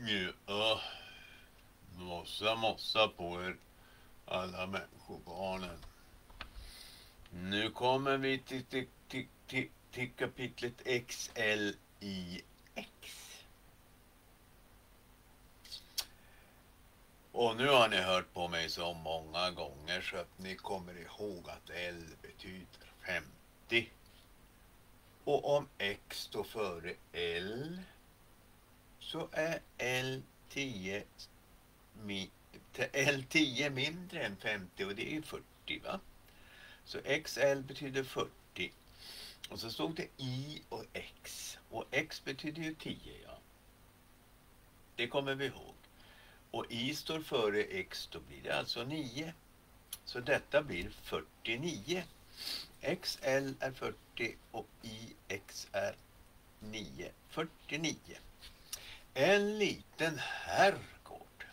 Ja, mossa på er alla människobarnen. Nu kommer vi till kapitlet XLIX. Och nu har ni hört på mig så många gånger så att ni kommer ihåg att L betyder 50. Och om X står före L så är L10 mindre än 50 och det är 40, va? Så XL betyder 40. Och så stod det I och X. Och X betyder ju 10, ja. Det kommer vi ihåg. Och I står före X, då blir det alltså 9. Så detta blir 49. XL är 40 och IX är 9. 49. En liten herrgård.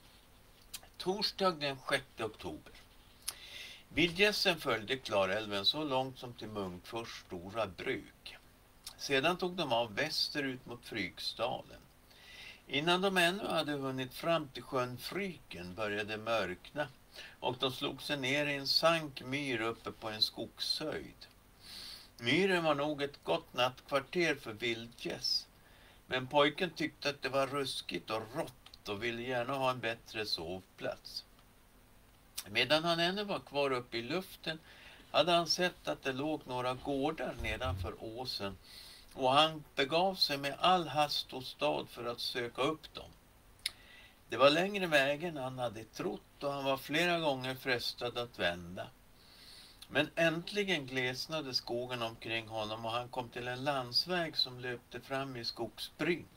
Torsdag den 6 oktober. Vildgässen följde Klarälven så långt som till Munkfors stora bruk. Sedan tog de av västerut mot Frykstaden. Innan de ännu hade hunnit fram till sjön Fryken började mörkna och de slog sig ner i en sank myr uppe på en skogshöjd. Myren var nog ett gott nattkvarter för vildgäss, men pojken tyckte att det var ruskigt och rått och ville gärna ha en bättre sovplats. Medan han ännu var kvar uppe i luften hade han sett att det låg några gårdar nedanför åsen och han begav sig med all hast och stad för att söka upp dem. Det var längre vägen han hade trott och han var flera gånger frestad att vända. Men äntligen glesnade skogen omkring honom och han kom till en landsväg som löpte fram i skogsbrynet.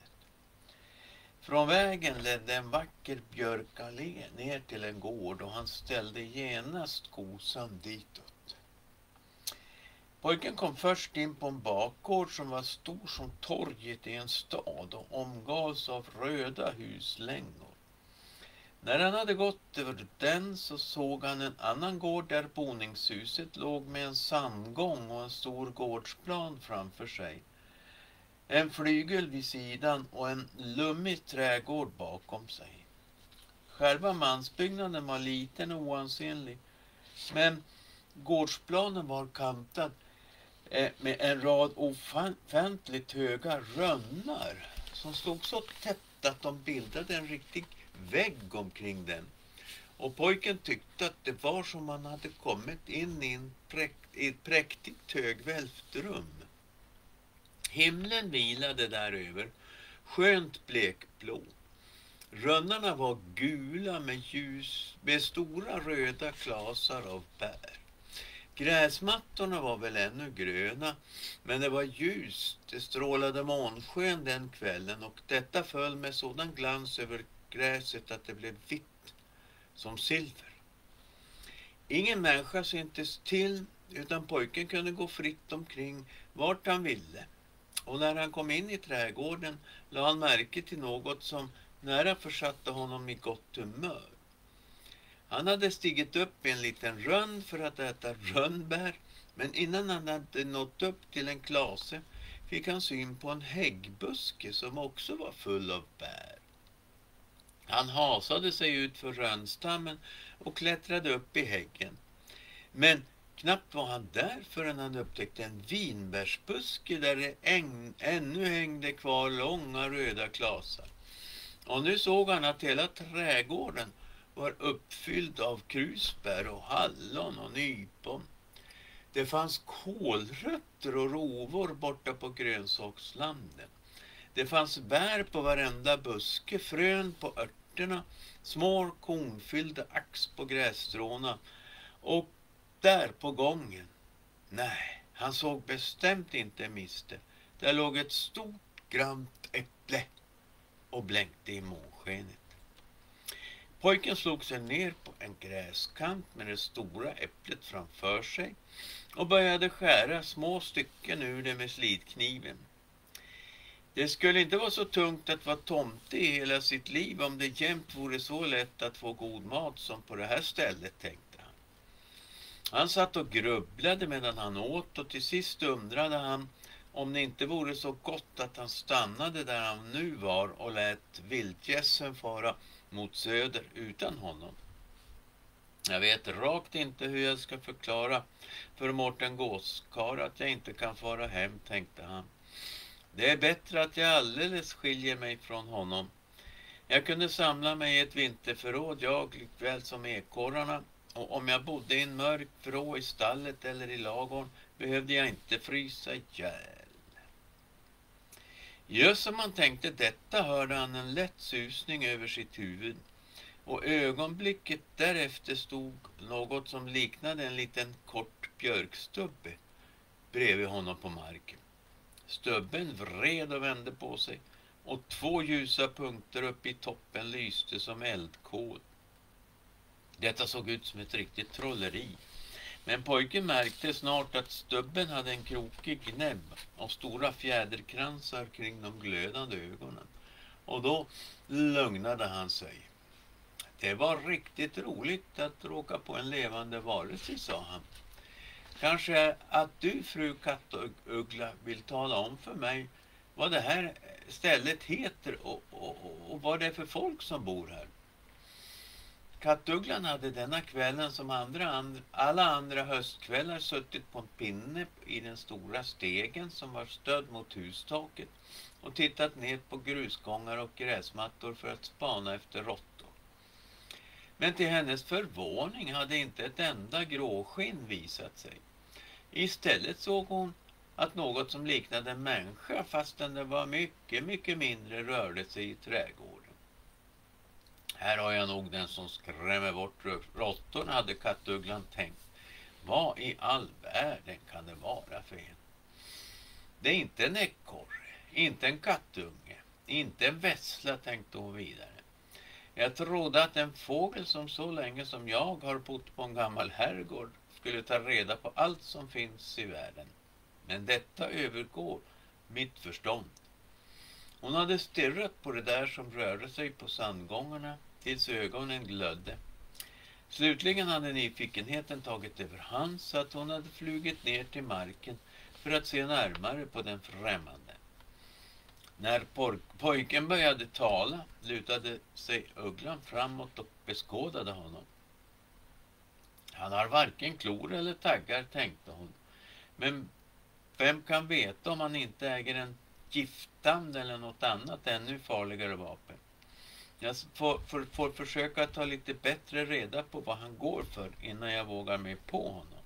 Från vägen ledde en vacker björkallé ner till en gård och han ställde genast kosan ditåt. Pojken kom först in på en bakgård som var stor som torget i en stad och omgavs av röda huslängor. När han hade gått över den så såg han en annan gård där boningshuset låg med en sandgång och en stor gårdsplan framför sig. En flygel vid sidan och en lummig trädgård bakom sig. Själva mansbyggnaden var liten och oansenlig, men gårdsplanen var kantad med en rad ofantligt höga rönnar som stod så tätt att de bildade en riktig vägg omkring den. Och pojken tyckte att det var som han hade kommit in i ett präktigt högvälvt rum. Himlen vilade däröver, skönt blekblå. Rönnarna var gula med stora röda klasar av bär. Gräsmattorna var väl ännu gröna, men det var ljust, det strålade månsken den kvällen och detta föll med sådan glans över gräset att det blev vitt som silver. Ingen människa syntes till utan pojken kunde gå fritt omkring vart han ville. Och när han kom in i trädgården lade han märke till något som nära försatte honom i gott humör. Han hade stigit upp i en liten rönn för att äta rönnbär, men innan han hade nått upp till en klase fick han syn på en häggbuske som också var full av bär. Han hasade sig ut för rönnstammen och klättrade upp i häggen. Men knappt var han där förrän han upptäckte en vinbärsbuske där det ännu hängde kvar långa röda klasar. Och nu såg han att hela trädgården var uppfylld av krusbär och hallon och nypon. Det fanns kålrötter och rovor borta på grönsakslanden. Det fanns bär på varenda buske, frön på örterna, små kornfyllda ax på grässtråna och där på gången. Nej, han såg bestämt inte miste. Där låg ett stort grant äpple och blänkte i månskenet. Pojken slog sig ner på en gräskant med det stora äpplet framför sig och började skära små stycken ur det med slidkniven. Det skulle inte vara så tungt att vara tomte i hela sitt liv om det jämt vore så lätt att få god mat som på det här stället, tänkte han. Han satt och grubblade medan han åt och till sist undrade han om det inte vore så gott att han stannade där han nu var och lät vildgässen fara mot söder utan honom. Jag vet rakt inte hur jag ska förklara för Mårten Gåskar att jag inte kan fara hem, tänkte han. Det är bättre att jag alldeles skiljer mig från honom. Jag kunde samla mig i ett vinterförråd, jag likväl som ekorrarna, och om jag bodde i en mörk vrå i stallet eller i lagorn behövde jag inte frysa ihjäl. Just som han tänkte detta hörde han en lätt susning över sitt huvud, och ögonblicket därefter stod något som liknade en liten kort björkstubbe bredvid honom på marken. Stubben vred och vände på sig, och 2 ljusa punkter uppe i toppen lyste som eldkol. Detta såg ut som ett riktigt trolleri. Men pojken märkte snart att stubben hade en krokig näbb och stora fjäderkransar kring de glödande ögonen. Och då lugnade han sig. Det var riktigt roligt att råka på en levande varelse, sa han. Kanske att du, fru Kattuggla, vill tala om för mig vad det här stället heter och vad det är för folk som bor här. Kattugglan hade denna kvällen som alla andra höstkvällar suttit på en pinne i den stora stegen som var stödd mot hustaket och tittat ner på grusgångar och gräsmattor för att spana efter råttor. Men till hennes förvåning hade inte ett enda gråskinn visat sig. Istället såg hon att något som liknade en människa, fastän det var mycket, mycket mindre, rörde sig i trädgården. Här har jag nog den som skrämmer bort råttorna, hade Kattugglan tänkt. Vad i all världen kan det vara för en? Det är inte en ekorre, inte en kattunge, inte en vässla, tänkte hon vidare. Jag trodde att en fågel som så länge som jag har bott på en gammal herrgård skulle ta reda på allt som finns i världen. Men detta övergår mitt förstånd. Hon hade stirrat på det där som rörde sig på sandgångarna tills ögonen glödde. Slutligen hade nyfikenheten tagit över hand så att hon hade flugit ner till marken för att se närmare på den främmande. När pojken började tala lutade sig ugglan framåt och beskådade honom. Han har varken klor eller taggar, tänkte hon. Men vem kan veta om han inte äger en gifttand eller något annat ännu farligare vapen? Jag får försöka ta lite bättre reda på vad han går för innan jag vågar mig på honom.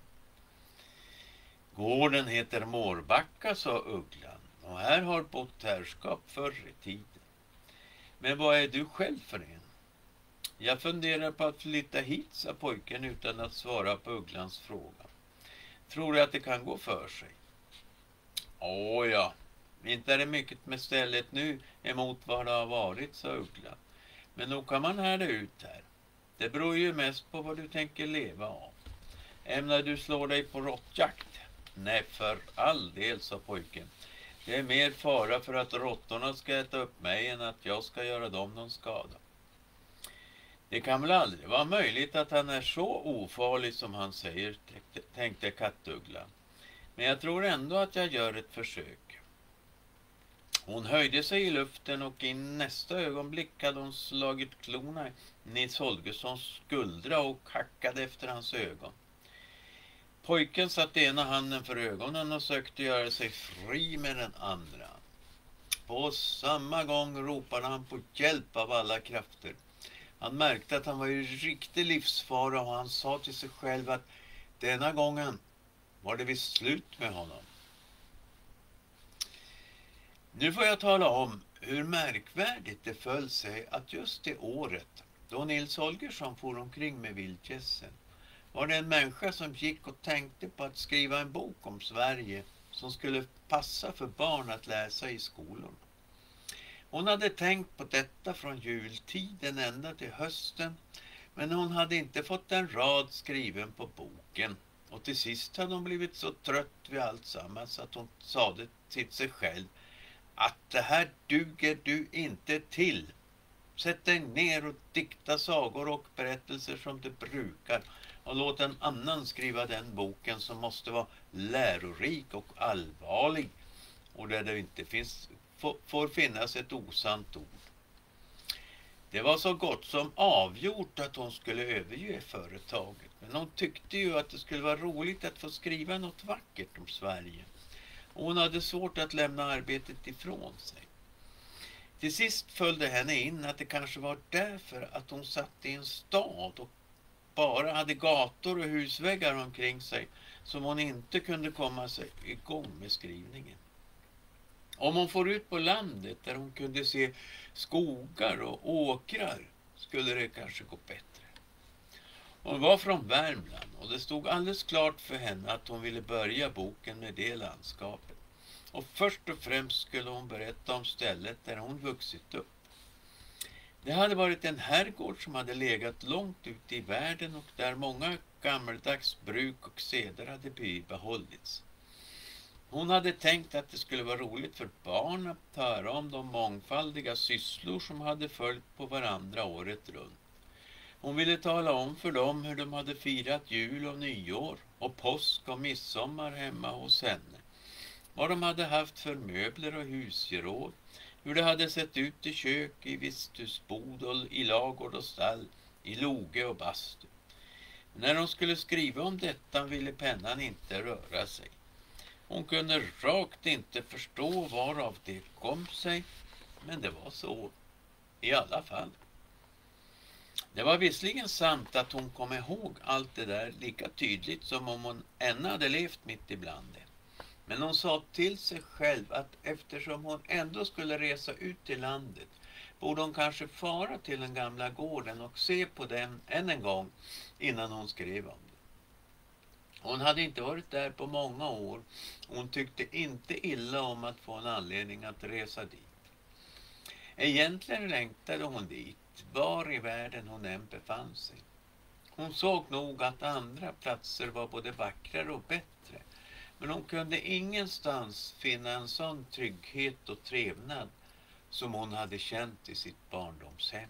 Gården heter Mårbacka, sa ugglan, och här har bott härskap förr i tiden. Men vad är du själv för en? Jag funderar på att flytta hit, sa pojken utan att svara på ugglans fråga. Tror du att det kan gå för sig? Åh ja, inte är det mycket med stället nu emot vad det har varit, sa ugglan. Men nog kan man härda ut här. Det beror ju mest på vad du tänker leva av. Ämnar du slå dig på råttjakt? Nej, för all del, sa pojken. Det är mer fara för att råttorna ska äta upp mig än att jag ska göra dem någon skada. Det kan väl aldrig vara möjligt att han är så ofarlig som han säger, tänkte Kattugglan. Men jag tror ändå att jag gör ett försök. Hon höjde sig i luften och i nästa ögonblick hade hon slagit klorna i Nils Holgerssons skuldra och hackade efter hans ögon. Pojken satte ena handen för ögonen och sökte göra sig fri med den andra. På samma gång ropade han på hjälp av alla krafter. Han märkte att han var i riktig livsfara och han sa till sig själv att denna gången var det visst slut med honom. Nu får jag tala om hur märkvärdigt det föll sig att just det året då Nils Holgersson for omkring med vildgässen var det en människa som gick och tänkte på att skriva en bok om Sverige som skulle passa för barn att läsa i skolorna. Hon hade tänkt på detta från jultiden ända till hösten, men hon hade inte fått en rad skriven på boken. Och till sist hade hon blivit så trött vid allt sammans att hon sade till sig själv att det här duger du inte till. Sätt dig ner och dikta sagor och berättelser som du brukar och låt en annan skriva den boken som måste vara lärorik och allvarlig. och där det inte får finnas ett osant ord. Det var så gott som avgjort att hon skulle överge företaget. Men hon tyckte ju att det skulle vara roligt att få skriva något vackert om Sverige. Och hon hade svårt att lämna arbetet ifrån sig. Till sist följde henne in att det kanske var därför att hon satt i en stad och bara hade gator och husväggar omkring sig som hon inte kunde komma sig igång med skrivningen. Om hon får ut på landet där hon kunde se skogar och åkrar skulle det kanske gå bättre. Hon var från Värmland och det stod alldeles klart för henne att hon ville börja boken med det landskapet. Och först och främst skulle hon berätta om stället där hon vuxit upp. Det hade varit en herrgård som hade legat långt ute i världen och där många gammaldags bruk och seder hade behållits. Hon hade tänkt att det skulle vara roligt för barn att höra om de mångfaldiga sysslor som hade följt på varandra året runt. Hon ville tala om för dem hur de hade firat jul och nyår och påsk och midsommar hemma hos henne. Vad de hade haft för möbler och husgeråd, hur det hade sett ut i kök, i visthusbod och i lagård och stall, i loge och bastu. När hon skulle skriva om detta ville pennan inte röra sig. Hon kunde rakt inte förstå varav det kom sig, men det var så i alla fall. Det var visserligen sant att hon kom ihåg allt det där lika tydligt som om hon ännu hade levt mitt ibland det. Men hon sa till sig själv att eftersom hon ändå skulle resa ut till landet borde hon kanske fara till den gamla gården och se på den än en gång innan hon skrev om det. Hon hade inte varit där på många år och hon tyckte inte illa om att få en anledning att resa dit. Egentligen längtade hon dit, var i världen hon än befann sig. Hon såg nog att andra platser var både vackrare och bättre, men hon kunde ingenstans finna en sån trygghet och trevnad som hon hade känt i sitt barndomshem.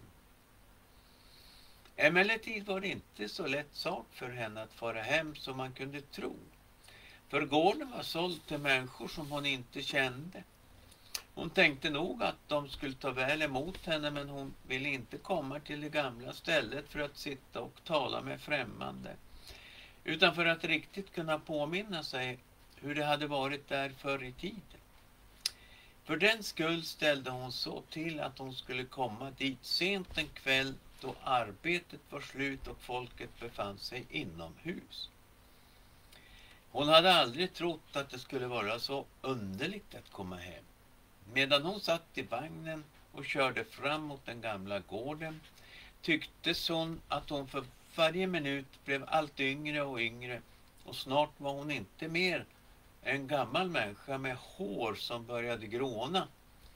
Emellertid var det inte så lätt sak för henne att fara hem som man kunde tro. För gården var såld till människor som hon inte kände. Hon tänkte nog att de skulle ta väl emot henne, men hon ville inte komma till det gamla stället för att sitta och tala med främmande. Utan för att riktigt kunna påminna sig hur det hade varit där förr i tiden. För den skull ställde hon så till att hon skulle komma dit sent en kväll då arbetet var slut och folket befann sig inomhus. Hon hade aldrig trott att det skulle vara så underligt att komma hem. Medan hon satt i vagnen och körde fram mot den gamla gården tycktes hon att hon för varje minut blev allt yngre och yngre och snart var hon inte mer en gammal människa med hår som började gråna.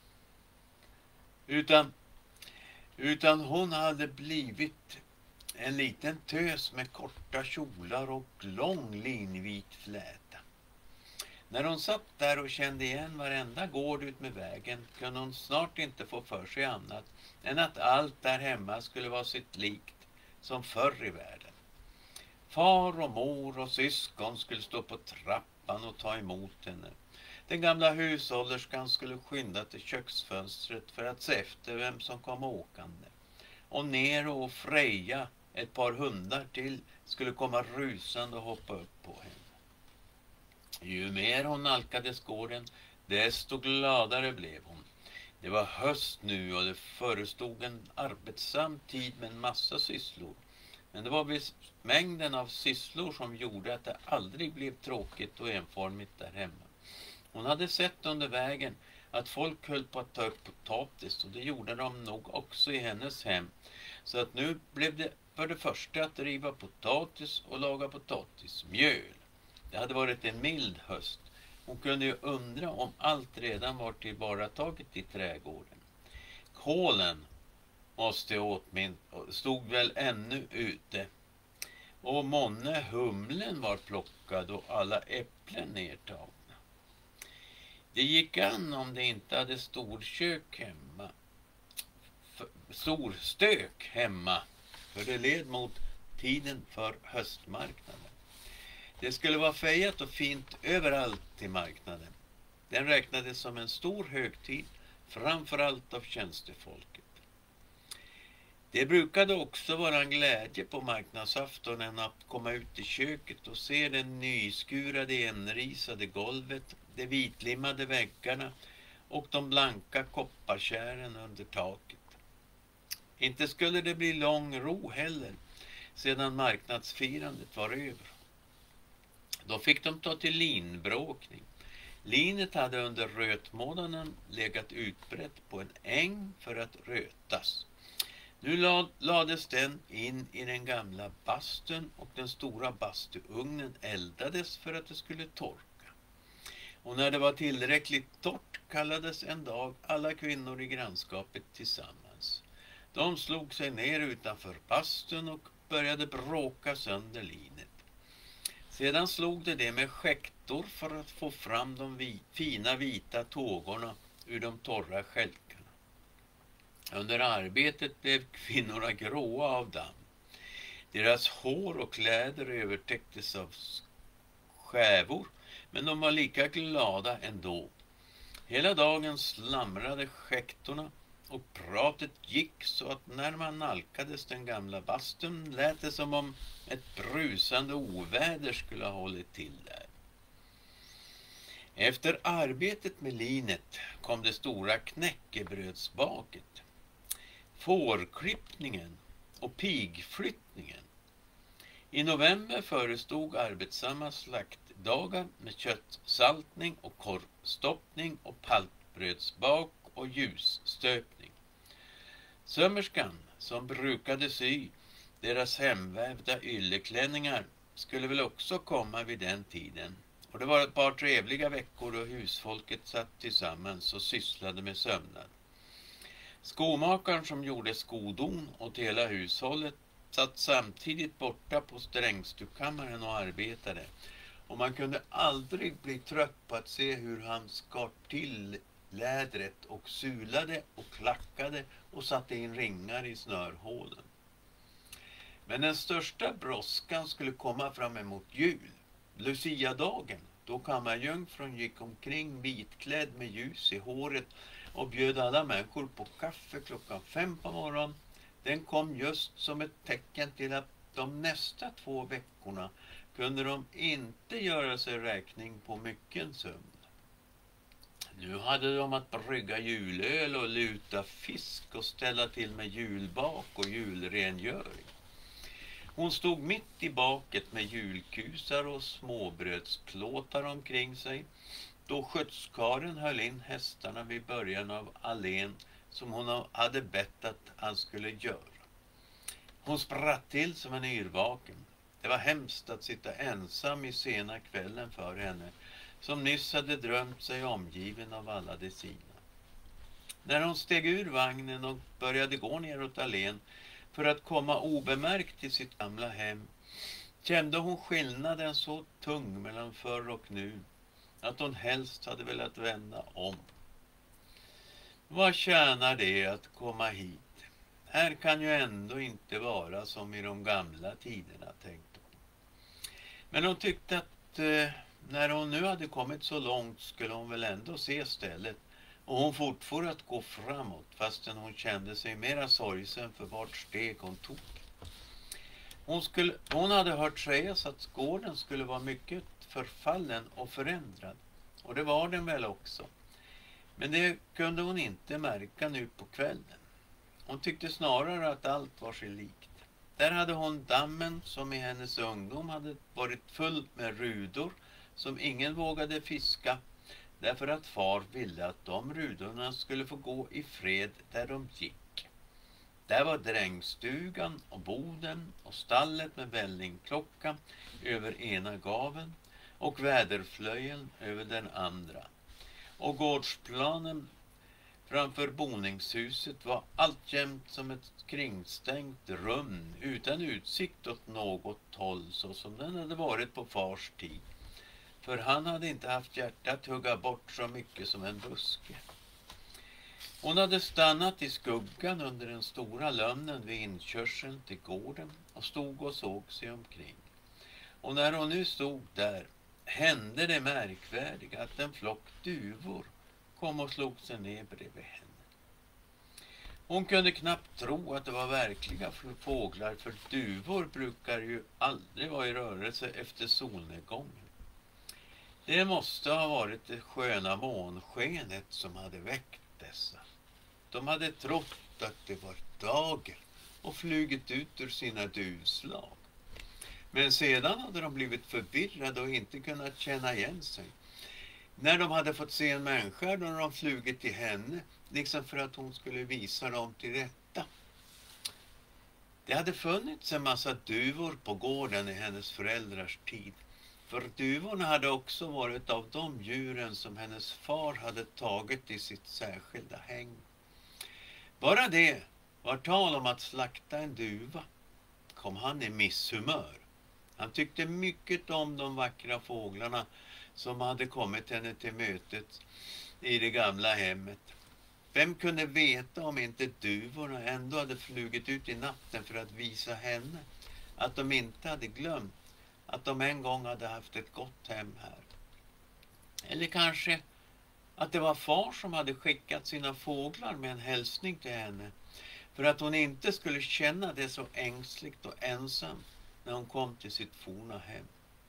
Utan hon hade blivit en liten tös med korta kjolar och lång linvit fläta. När hon satt där och kände igen varenda gård ut med vägen kunde hon snart inte få för sig annat än att allt där hemma skulle vara sitt likt som förr i världen. Far och mor och syskon skulle stå på trappan och ta emot henne. Den gamla hushållerskan skulle skynda till köksfönstret för att se efter vem som kom åkande. Och Nero och Freja, ett par hundar till, skulle komma rusande och hoppa upp på henne. Ju mer hon nalkades gården, desto gladare blev hon. Det var höst nu och det förestod en arbetsam tid med en massa sysslor. Men det var visst mängden av sysslor som gjorde att det aldrig blev tråkigt och enformigt där hemma. Hon hade sett under vägen att folk höll på att ta upp potatis och det gjorde de nog också i hennes hem. Så att nu blev det för det första att riva potatis och laga potatismjöl. Det hade varit en mild höst. Hon kunde ju undra om allt redan var tillvarataget i trädgården. Kålen stod väl ännu ute. Och månne humlen var plockad och alla äpplen nedtagna. Det gick an om det inte hade storstök hemma. För det led mot tiden för höstmarknaden. Det skulle vara fejat och fint överallt i marknaden. Den räknades som en stor högtid, framförallt av tjänstefolket. Det brukade också vara en glädje på marknadsaftonen att komma ut i köket och se den nyskurade enrisade golvet, de vitlimmade väggarna och de blanka kopparkärren under taket. Inte skulle det bli lång ro heller sedan marknadsfirandet var över. Då fick de ta till linbråkning. Linet hade under rötmånaden legat utbrett på en äng för att rötas. Nu lades den in i den gamla bastun och den stora bastuugnen eldades för att det skulle torka. Och när det var tillräckligt torrt kallades en dag alla kvinnor i grannskapet tillsammans. De slog sig ner utanför bastun och började bråka sönder linet. Sedan slog det med skäktor för att få fram de fina vita tågorna ur de torra skälkarna. Under arbetet blev kvinnorna gråa av damm. Deras hår och kläder övertäcktes av skävor, men de var lika glada ändå. Hela dagen slamrade skäktorna och pratet gick så att när man nalkades den gamla bastun lät det som om ett brusande oväder skulle ha hållit till där. Efter arbetet med linet kom det stora knäckebrödsbaket, fårklippningen och pigflyttningen. I november förestod arbetsamma slaktdagar med köttsaltning och korvstoppning och paltbrödsbak och ljusstöpning. Sömmerskan som brukade sy deras hemvävda ylleklänningar skulle väl också komma vid den tiden. Och det var ett par trevliga veckor då husfolket satt tillsammans och sysslade med sömnad. Skomakaren som gjorde skodon åt hela hushållet satt samtidigt borta på strängstukammaren och arbetade. Och man kunde aldrig bli trött på att se hur han skar till lädret och sulade och klackade och satte in ringar i snörhålen. Men den största brådskan skulle komma fram emot jul, Lucia-dagen, då kammarjungfrun gick omkring vitklädd med ljus i håret och bjöd alla människor på kaffe 5:00 på morgonen. Den kom just som ett tecken till att de nästa 2 veckorna kunde de inte göra sig räkning på mycket sömn. Nu hade de att brygga julöl och luta fisk och ställa till med julbak och julrengöring. Hon stod mitt i baket med julkusar och småbrödsplåtar omkring sig då skötskaren höll in hästarna vid början av allén som hon hade bett att han skulle göra. Hon spratt till som en yrvaken. Det var hemskt att sitta ensam i sena kvällen för henne som nyss hade drömt sig omgiven av alla de sina. När hon steg ur vagnen och började gå neråt allén för att komma obemärkt till sitt gamla hem kände hon skillnaden så tung mellan förr och nu att hon helst hade velat vända om. Vad tjänar det att komma hit? Här kan ju ändå inte vara som i de gamla tiderna, tänkte hon. Men hon tyckte att när hon nu hade kommit så långt skulle hon väl ändå se stället. Och hon fortfor att gå framåt fastän hon kände sig mera sorgsen för vart steg hon tog. Hon hade hört sägas att gården skulle vara mycket förfallen och förändrad. Och det var den väl också. Men det kunde hon inte märka nu på kvällen. Hon tyckte snarare att allt var sig likt. Där hade hon dammen som i hennes ungdom hade varit full med rudor som ingen vågade fiska därför att far ville att de rudorna skulle få gå i fred där de gick. Där var drängstugan och boden och stallet med vällingklocka över ena gaven och väderflöjen över den andra. Och gårdsplanen framför boningshuset var alltjämt som ett kringstängt rum utan utsikt åt något håll så som den hade varit på fars tid. För han hade inte haft hjärta att hugga bort så mycket som en buske. Hon hade stannat i skuggan under den stora lönnen vid inkörseln till gården och stod och såg sig omkring. Och när hon nu stod där, hände det märkvärdiga att en flock duvor kom och slog sig ner bredvid henne. Hon kunde knappt tro att det var verkliga fåglar, för duvor brukar ju aldrig vara i rörelse efter solnedgången. Det måste ha varit det sköna månskenet som hade väckt dessa. De hade trott att det var dagen och flugit ut ur sina duvslag. Men sedan hade de blivit förvirrade och inte kunnat känna igen sig. När de hade fått se en människa hade de flugit till henne, liksom för att hon skulle visa dem till rätta. Det hade funnits en massa duvor på gården i hennes föräldrars tid. För duvorna hade också varit av de djuren som hennes far hade tagit i sitt särskilda häng. Bara det var tal om att slakta en duva kom han i misshumör. Han tyckte mycket om de vackra fåglarna som hade kommit henne till mötet i det gamla hemmet. Vem kunde veta om inte duvorna ändå hade flugit ut i natten för att visa henne att de inte hade glömt att de en gång hade haft ett gott hem här. Eller kanske att det var far som hade skickat sina fåglar med en hälsning till henne för att hon inte skulle känna det så ängsligt och ensam när hon kom till sitt forna hem.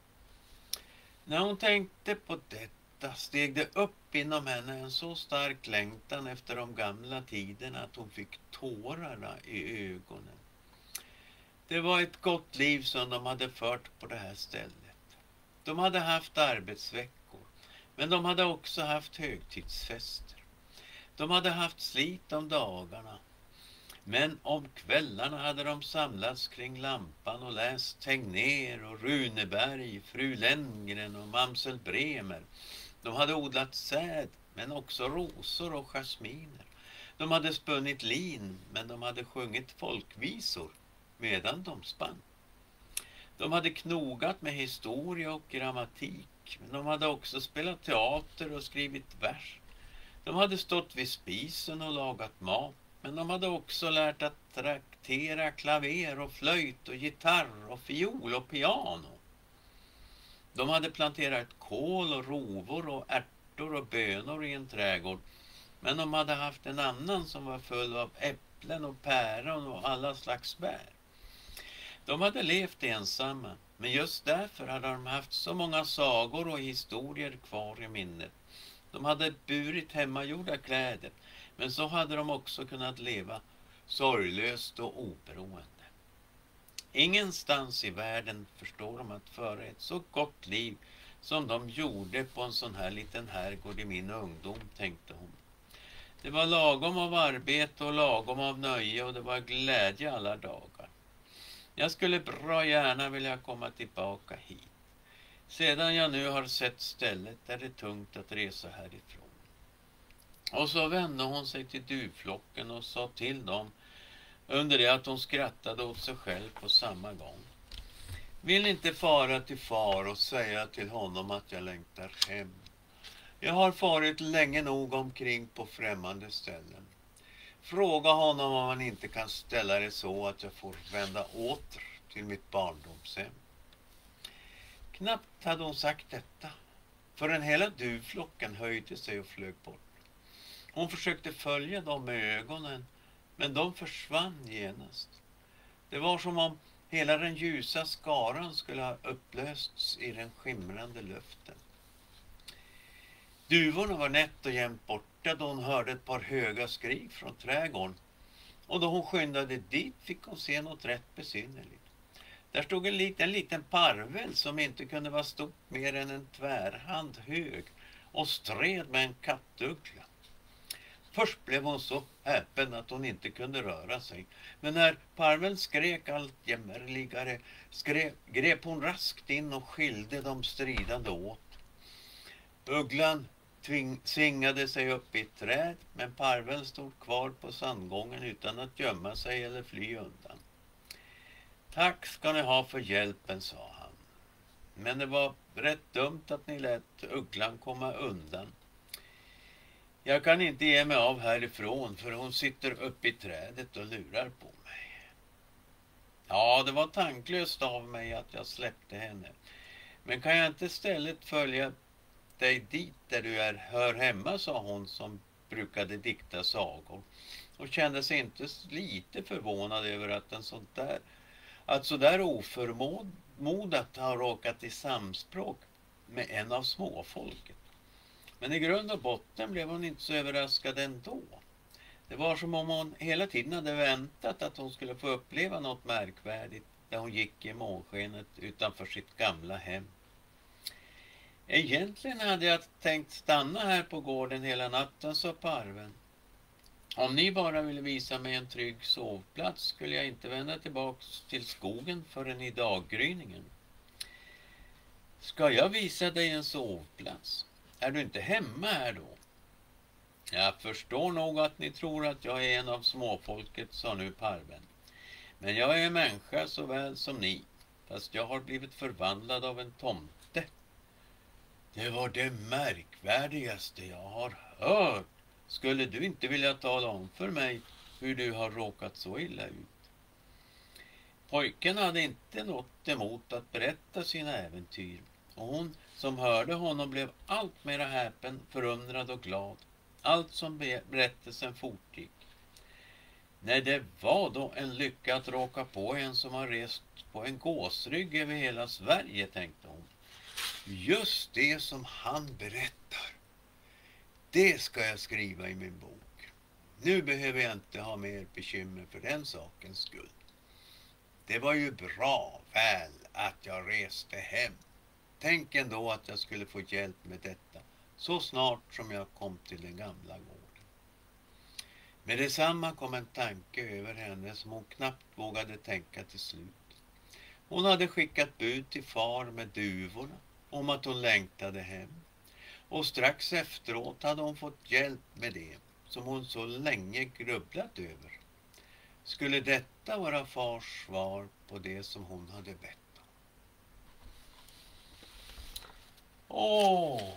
När hon tänkte på detta steg det upp inom henne en så stark längtan efter de gamla tiderna att hon fick tårarna i ögonen. Det var ett gott liv som de hade fört på det här stället. De hade haft arbetsveckor, men de hade också haft högtidsfester. De hade haft slit om dagarna, men om kvällarna hade de samlats kring lampan och läst Tegnér och Runeberg, Fru Lenngren och Mamsel Bremer. De hade odlat säd, men också rosor och jasminer. De hade spunnit lin, men de hade sjungit folkvisor medan de spann. De hade knogat med historia och grammatik, men de hade också spelat teater och skrivit vers. De hade stått vid spisen och lagat mat, men de hade också lärt att traktera klaver och flöjt och gitarr och fiol och piano. De hade planterat kål och rovor och ärtor och bönor i en trädgård, men de hade haft en annan som var full av äpplen och päron och alla slags bär. De hade levt ensamma, men just därför hade de haft så många sagor och historier kvar i minnet. De hade burit hemmagjorda kläder, men så hade de också kunnat leva sorglöst och oberoende. Ingenstans i världen förstår de att föra ett så gott liv som de gjorde på en sån här liten herrgård i min ungdom, tänkte hon. Det var lagom av arbete och lagom av nöje och det var glädje alla dagar. Jag skulle bra gärna vilja komma tillbaka hit. Sedan jag nu har sett stället är det tungt att resa härifrån. Och så vände hon sig till duvflocken och sa till dem under det att hon skrattade åt sig själv på samma gång. Vill inte fara till far och säga till honom att jag längtar hem. Jag har farit länge nog omkring på främmande ställen. Fråga honom om han inte kan ställa det så att jag får vända åter till mitt barndomshem. Knappt hade hon sagt detta förrän hela duvflocken höjde sig och flög bort. Hon försökte följa dem med ögonen, men de försvann genast. Det var som om hela den ljusa skaran skulle ha upplösts i den skimrande luften. Duvorna var nätt och jämnt borta då hon hörde ett par höga skrik från trädgården. Och då hon skyndade dit fick hon se något rätt besynnerligt. Där stod en liten parvel som inte kunde vara stort mer än en tvärhand hög och stred med en kattuggla. Först blev hon så häpen att hon inte kunde röra sig. Men när parveln skrek allt jämmerligare grep hon raskt in och skilde de stridande åt. Ugglan svingade sig upp i ett träd, men parveln stod kvar på sandgången utan att gömma sig eller fly undan. Tack ska ni ha för hjälpen, sa han. Men det var rätt dumt att ni lät ugglan komma undan. Jag kan inte ge mig av härifrån för hon sitter uppe i trädet och lurar på mig. Ja, det var tanklöst av mig att jag släppte henne. Men kan jag inte istället följa dig dit där du hör hemma, sa hon som brukade dikta sagor, och kände sig inte lite förvånad över att så där oförmodat ha råkat i samspråk med en av småfolket. Men i grund och botten blev hon inte så överraskad ändå. Det var som om hon hela tiden hade väntat att hon skulle få uppleva något märkvärdigt där hon gick i månskenet utanför sitt gamla hem. Egentligen hade jag tänkt stanna här på gården hela natten, sa parven. Om ni bara ville visa mig en trygg sovplats skulle jag inte vända tillbaks till skogen förrän i daggryningen. Ska jag visa dig en sovplats? Är du inte hemma här då? Jag förstår nog att ni tror att jag är en av småfolket, sa nu parven. Men jag är människa så väl som ni, fast jag har blivit förvandlad av en tomte. Det var det märkvärdigaste jag har hört. Skulle du inte vilja tala om för mig hur du har råkat så illa ut? Pojken hade inte något emot att berätta sina äventyr, och hon som hörde honom blev allt mera häpen, förundrad och glad. Allt som berättelsen fortgick. Nej, det var då en lycka att råka på en som har rest på en gåsrygg över hela Sverige, tänkte hon. Just det som han berättar, det ska jag skriva i min bok. Nu behöver jag inte ha mer bekymmer för den sakens skull. Det var ju bra väl att jag reste hem. Tänk ändå att jag skulle få hjälp med detta så snart som jag kom till den gamla gården. Med detsamma kom en tanke över henne som hon knappt vågade tänka till slut. Hon hade skickat bud till far med duvorna om att hon längtade hem. Och strax efteråt hade hon fått hjälp med det som hon så länge grubblat över. Skulle detta vara fars svar på det som hon hade bett om?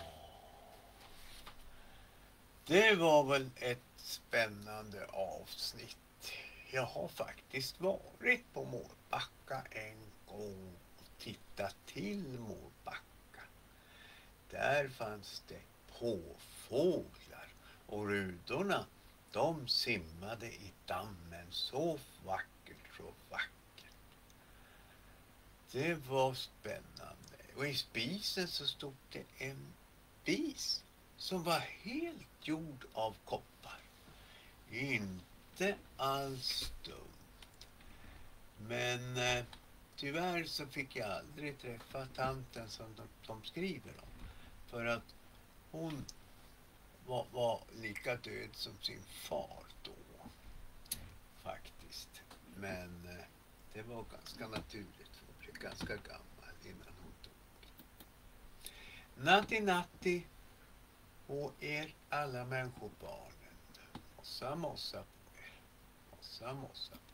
Det var väl ett spännande avsnitt. Jag har faktiskt varit på Mårbacka en gång och tittat till Mårbacka. Där fanns det påfåglar och rudorna, de simmade i dammen så vackert, så vackert. Det var spännande. Och i spisen så stod det en spis som var helt gjord av koppar. Inte alls dumt. Men tyvärr så fick jag aldrig träffa tanten som de skriver om. För att hon var lika död som sin far då. Faktiskt. Men det var ganska naturligt. Hon blev ganska gammal innan hon dog. Natti natti och er alla människobarnen. Mossa mossa på er. Mossa mossa på er.